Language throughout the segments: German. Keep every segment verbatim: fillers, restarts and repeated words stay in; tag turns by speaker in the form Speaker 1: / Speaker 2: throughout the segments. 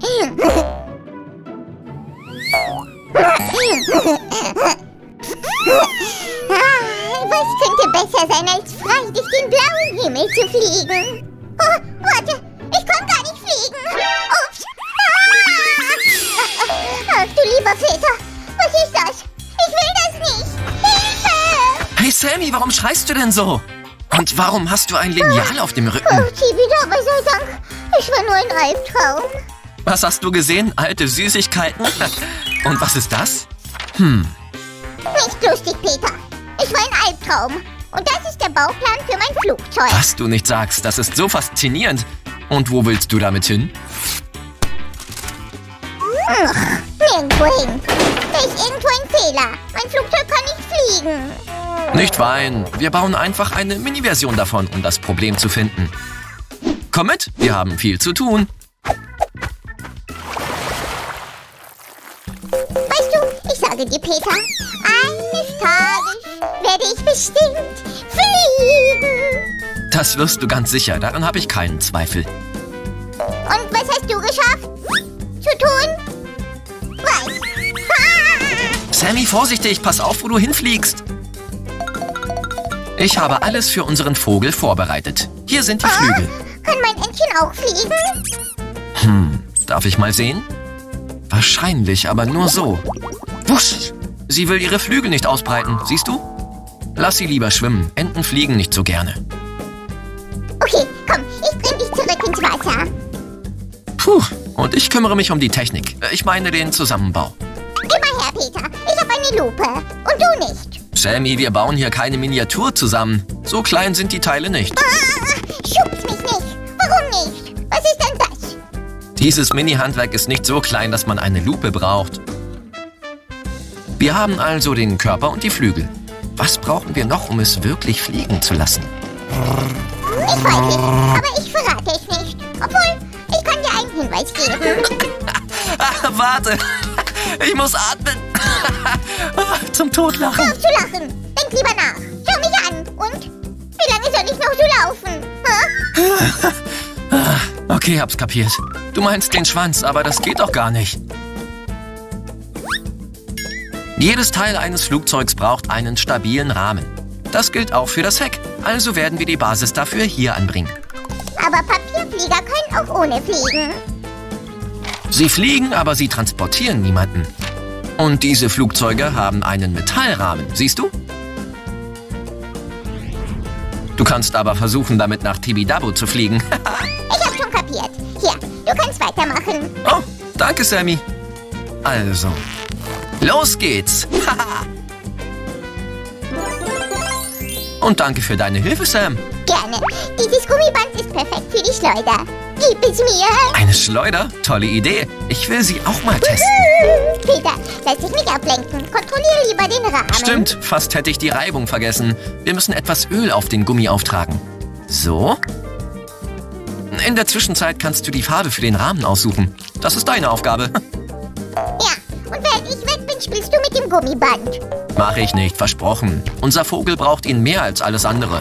Speaker 1: Was könnte besser sein, als frei durch den blauen Himmel zu fliegen? Oh, warte, ich kann gar nicht fliegen. Ups. Ah! Ach du lieber Peter, was ist das? Ich will das nicht. Hilfe!
Speaker 2: Hey Sammy, warum schreist du denn so? Und warum hast du ein Lineal auf dem Rücken?
Speaker 1: Oh, zieh wieder, aber sei Dank. Es war nur ein Albtraum.
Speaker 2: Was hast du gesehen? Alte Süßigkeiten? Und was ist das? Hm.
Speaker 1: Nicht lustig, Peter. Ich war ein Albtraum. Und das ist der Bauplan für mein Flugzeug.
Speaker 2: Was du nicht sagst, das ist so faszinierend. Und wo willst du damit hin?
Speaker 1: Ach, nirgendwo hin. Da ist irgendwo ein Fehler. Mein Flugzeug kann nicht fliegen.
Speaker 2: Nicht weinen. Wir bauen einfach eine Mini-Version davon, um das Problem zu finden. Komm mit, wir haben viel zu tun.
Speaker 1: Weißt du, ich sage dir, Peter, eines Tages werde ich bestimmt fliegen.
Speaker 2: Das wirst du ganz sicher, daran habe ich keinen Zweifel.
Speaker 1: Und was hast du geschafft zu tun? Was? Ah!
Speaker 2: Sammy, vorsichtig, pass auf, wo du hinfliegst. Ich habe alles für unseren Vogel vorbereitet. Hier sind die Flügel.
Speaker 1: Kann mein Entchen auch fliegen?
Speaker 2: Hm, darf ich mal sehen? Wahrscheinlich, aber nur so. Wusch! Sie will ihre Flügel nicht ausbreiten, siehst du? Lass sie lieber schwimmen. Enten fliegen nicht so gerne.
Speaker 1: Okay, komm, ich bring dich zurück ins Wasser.
Speaker 2: Puh, und ich kümmere mich um die Technik. Ich meine den Zusammenbau.
Speaker 1: Geh mal her, Peter. Ich habe eine Lupe. Und du nicht.
Speaker 2: Sammy, wir bauen hier keine Miniatur zusammen. So klein sind die Teile nicht.
Speaker 1: Ah, schubst mich nicht. Warum nicht? Was ist denn das?
Speaker 2: Dieses Mini-Handwerk ist nicht so klein, dass man eine Lupe braucht. Wir haben also den Körper und die Flügel. Was brauchen wir noch, um es wirklich fliegen zu lassen?
Speaker 1: Ich weiß nicht, aber ich verrate es nicht. Obwohl, ich kann dir einen Hinweis geben.
Speaker 2: Ah, warte, ich muss atmen. Zum Totlachen.
Speaker 1: Hör auf zu lachen. Denk lieber nach. Schau mich an. Und? Wie lange soll ich noch so laufen? Huh?
Speaker 2: Okay, hab's kapiert. Du meinst den Schwanz, aber das geht doch gar nicht. Jedes Teil eines Flugzeugs braucht einen stabilen Rahmen. Das gilt auch für das Heck. Also werden wir die Basis dafür hier anbringen.
Speaker 1: Aber Papierflieger können auch ohne fliegen.
Speaker 2: Sie fliegen, aber sie transportieren niemanden. Und diese Flugzeuge haben einen Metallrahmen, siehst du? Du kannst aber versuchen, damit nach Tibidabo zu fliegen.
Speaker 1: Ich hab schon kapiert. Hier, du kannst weitermachen.
Speaker 2: Oh, danke, Sammy. Also, los geht's. Und danke für deine Hilfe, Sam.
Speaker 1: Gerne. Dieses Gummiband ist perfekt für die Schleuder. Gib es mir.
Speaker 2: Eine Schleuder? Tolle Idee. Ich will sie auch mal testen.
Speaker 1: Peter, lass dich nicht ablenken. Kontrolliere lieber den Rahmen.
Speaker 2: Stimmt, fast hätte ich die Reibung vergessen. Wir müssen etwas Öl auf den Gummi auftragen. So. In der Zwischenzeit kannst du die Farbe für den Rahmen aussuchen. Das ist deine Aufgabe.
Speaker 1: Ja, und während ich weg bin, spielst du mit dem Gummiband.
Speaker 2: Mache ich nicht, versprochen. Unser Vogel braucht ihn mehr als alles andere.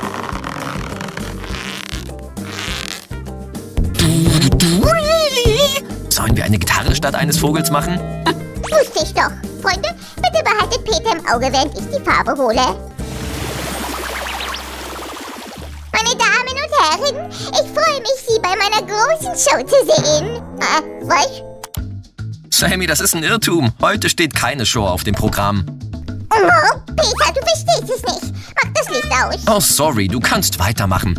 Speaker 2: Sollen wir eine Gitarre statt eines Vogels machen?
Speaker 1: Wusste ich doch. Freunde, bitte behaltet Peter im Auge, während ich die Farbe hole. Meine Damen und Herren, ich freue mich, Sie bei meiner großen Show zu sehen. Äh, was?
Speaker 2: Sammy, das ist ein Irrtum. Heute steht keine Show auf dem Programm.
Speaker 1: Oh, Peter, du verstehst es nicht. Mach das Licht aus.
Speaker 2: Oh, sorry, du kannst weitermachen.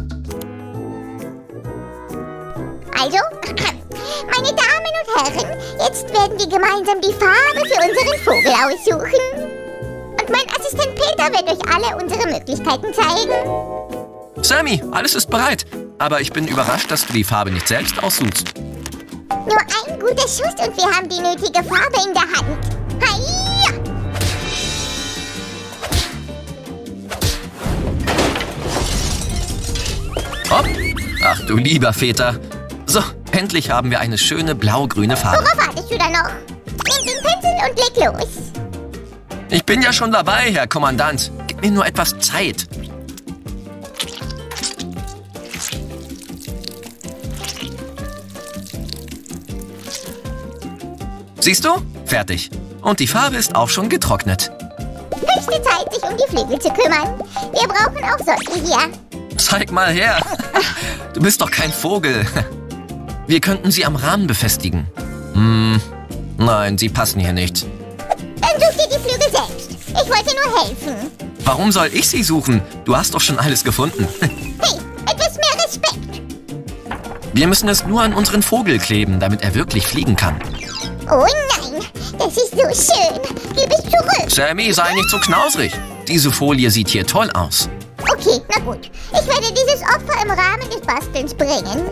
Speaker 1: Also, meine Damen und Herren, jetzt werden wir gemeinsam die Farbe für unseren Vogel aussuchen. Und mein Assistent Peter wird euch alle unsere Möglichkeiten zeigen.
Speaker 2: Sammy, alles ist bereit. Aber ich bin überrascht, dass du die Farbe nicht selbst aussuchst.
Speaker 1: Nur ein guter Schuss und wir haben die nötige Farbe in der Hand. Heia!
Speaker 2: Hopp. Ach du lieber Väter. So, endlich haben wir eine schöne blau-grüne Farbe.
Speaker 1: Worauf wartest du da noch? Nimm den Pinsel und leg los.
Speaker 2: Ich bin ja schon dabei, Herr Kommandant. Gib mir nur etwas Zeit. Siehst du? Fertig. Und die Farbe ist auch schon getrocknet.
Speaker 1: Höchste Zeit, sich um die Flügel zu kümmern. Wir brauchen auch solche hier.
Speaker 2: Zeig mal her. Du bist doch kein Vogel. Wir könnten sie am Rahmen befestigen. Hm, nein, sie passen hier nicht.
Speaker 1: Dann such dir die Flügel selbst. Ich wollte nur helfen.
Speaker 2: Warum soll ich sie suchen? Du hast doch schon alles gefunden.
Speaker 1: Hey, etwas mehr Respekt.
Speaker 2: Wir müssen es nur an unseren Vogel kleben, damit er wirklich fliegen kann.
Speaker 1: Oh nein, das ist so schön. Gib es zurück.
Speaker 2: Sammy, sei nicht so knausrig. Diese Folie sieht hier toll aus.
Speaker 1: Okay, na gut. Ich werde dieses Opfer im Rahmen des Bastelns bringen.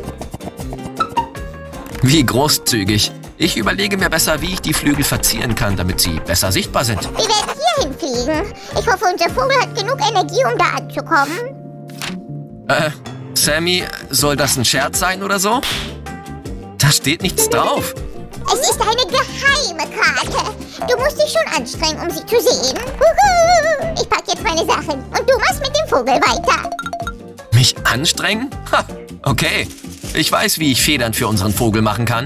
Speaker 2: Wie großzügig. Ich überlege mir besser, wie ich die Flügel verzieren kann, damit sie besser sichtbar sind.
Speaker 1: Wir werden hierhin fliegen. Ich hoffe, unser Vogel hat genug Energie, um da anzukommen.
Speaker 2: Äh, Sammy, soll das ein Scherz sein oder so? Da steht nichts drauf.
Speaker 1: Es ist eine geheime Karte. Du musst dich schon anstrengen, um sie zu sehen. Huhu. Ich pack jetzt meine Sachen und du machst mit dem Vogel weiter.
Speaker 2: Mich anstrengen? Ha, okay. Ich weiß, wie ich Federn für unseren Vogel machen kann.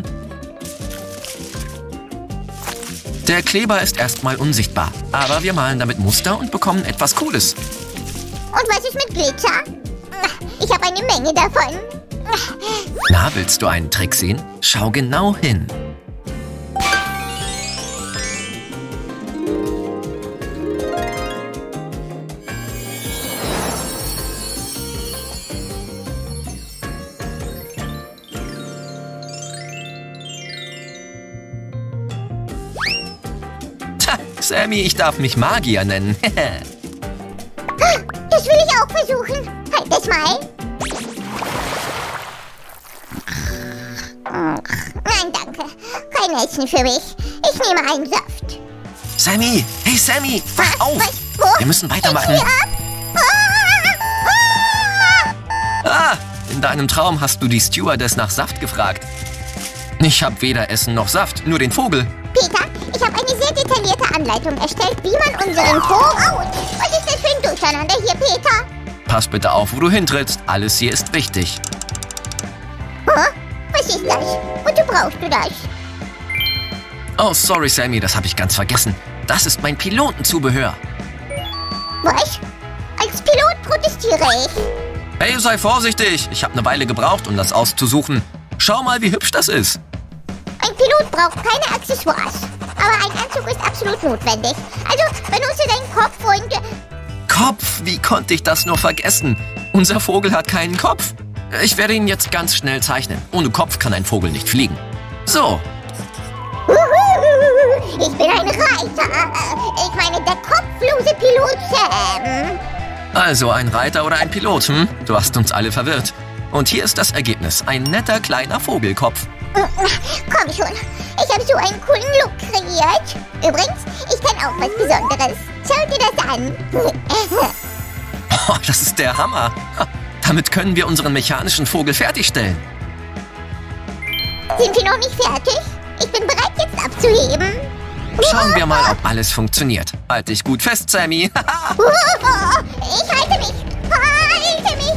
Speaker 2: Der Kleber ist erstmal unsichtbar, aber wir malen damit Muster und bekommen etwas Cooles.
Speaker 1: Und was ist mit Glitzer? Ich habe eine Menge davon.
Speaker 2: Na, willst du einen Trick sehen? Schau genau hin. Tja, Sammy, ich darf mich Magier nennen.
Speaker 1: Das will ich auch versuchen. Halt das mal. Nein, danke. Kein Essen für mich. Ich nehme einen Saft.
Speaker 2: Sammy, hey Sammy, wach auf.
Speaker 1: Was? Wo?
Speaker 2: Wir müssen weitermachen.
Speaker 1: Hier ab? Ah!
Speaker 2: Ah, in deinem Traum hast du die Stewardess nach Saft gefragt. Ich habe weder Essen noch Saft, nur den Vogel.
Speaker 1: Peter, ich habe eine sehr detaillierte Anleitung erstellt, wie man unseren Vogel... Oh, was ist das für ein Durcheinander hier, Peter?
Speaker 2: Pass bitte auf, wo du hintrittst. Alles hier ist wichtig.
Speaker 1: Huh? Was ist das? Wozu brauchst du das?
Speaker 2: Oh, sorry, Sammy, das habe ich ganz vergessen. Das ist mein Pilotenzubehör.
Speaker 1: Was? Als Pilot protestiere ich.
Speaker 2: Hey, sei vorsichtig. Ich habe eine Weile gebraucht, um das auszusuchen. Schau mal, wie hübsch das ist.
Speaker 1: Ein Pilot braucht keine Accessoires. Aber ein Anzug ist absolut notwendig. Also benutze deinen Kopf und...
Speaker 2: Kopf, wie konnte ich das nur vergessen? Unser Vogel hat keinen Kopf. Ich werde ihn jetzt ganz schnell zeichnen. Ohne Kopf kann ein Vogel nicht fliegen. So.
Speaker 1: Ich bin ein Reiter. Ich meine, der kopflose Pilot Sam.
Speaker 2: Also ein Reiter oder ein Pilot, hm? Du hast uns alle verwirrt. Und hier ist das Ergebnis. Ein netter kleiner Vogelkopf.
Speaker 1: Komm schon. Ich habe so einen coolen Look kreiert. Übrigens, ich kann auch was Besonderes. Schau dir das an.
Speaker 2: Oh, das ist der Hammer. Damit können wir unseren mechanischen Vogel fertigstellen.
Speaker 1: Sind wir noch nicht fertig? Ich bin bereit, jetzt abzuheben.
Speaker 2: Schauen wir mal, ob alles funktioniert. Halt dich gut fest, Sammy.
Speaker 1: Ich halte mich. Halte mich.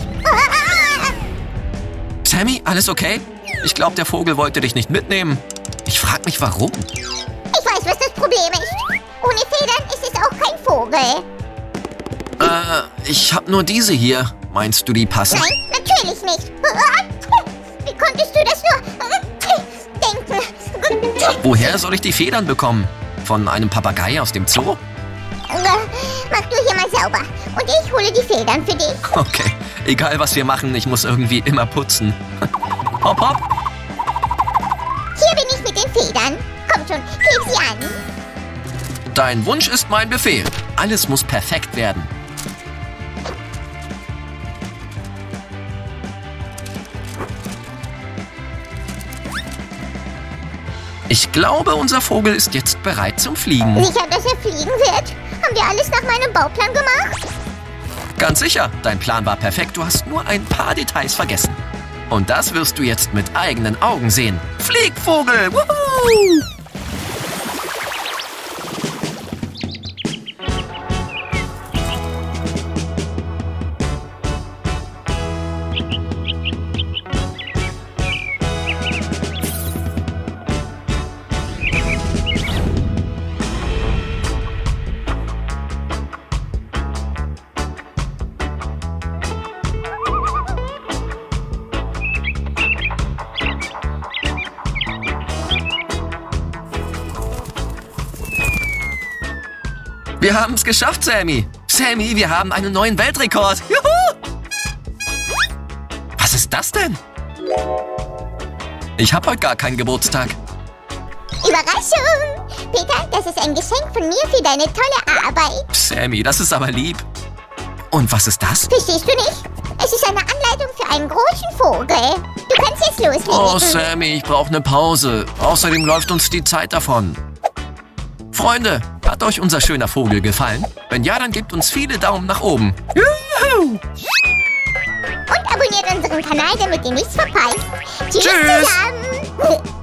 Speaker 2: Sammy, alles okay? Ich glaube, der Vogel wollte dich nicht mitnehmen. Ich frage mich, warum.
Speaker 1: Ich weiß, was das Problem ist. Ohne Federn ist es auch kein Vogel.
Speaker 2: Äh, ich habe nur diese hier. Meinst du, die passen?
Speaker 1: Nein, natürlich nicht. Wie konntest du das nur denken?
Speaker 2: Woher soll ich die Federn bekommen? Von einem Papagei aus dem Zoo?
Speaker 1: Mach du hier mal sauber. Und ich hole die Federn für dich.
Speaker 2: Okay, egal was wir machen, ich muss irgendwie immer putzen. Hopp, hopp.
Speaker 1: Hier bin ich mit den Federn. Komm schon, kleb sie an.
Speaker 2: Dein Wunsch ist mein Befehl. Alles muss perfekt werden. Ich glaube, unser Vogel ist jetzt bereit zum Fliegen.
Speaker 1: Sicher, dass er fliegen wird? Haben wir alles nach meinem Bauplan gemacht?
Speaker 2: Ganz sicher. Dein Plan war perfekt. Du hast nur ein paar Details vergessen. Und das wirst du jetzt mit eigenen Augen sehen. Flieg, Vogel! Wuhu! Wir haben es geschafft, Sammy. Sammy, wir haben einen neuen Weltrekord. Juhu! Was ist das denn? Ich habe heute gar keinen Geburtstag.
Speaker 1: Überraschung! Peter, das ist ein Geschenk von mir für deine tolle Arbeit.
Speaker 2: Sammy, das ist aber lieb. Und was ist das?
Speaker 1: Verstehst du nicht? Es ist eine Anleitung für einen großen Vogel. Du kannst jetzt loslegen.
Speaker 2: Oh, Sammy, ich brauche eine Pause. Außerdem läuft uns die Zeit davon. Freunde, hat euch unser schöner Vogel gefallen? Wenn ja, dann gebt uns viele Daumen nach oben. Juhu!
Speaker 1: Und abonniert unseren Kanal, damit ihr nichts verpasst. Tschüss,
Speaker 2: Tschüss.
Speaker 1: zusammen.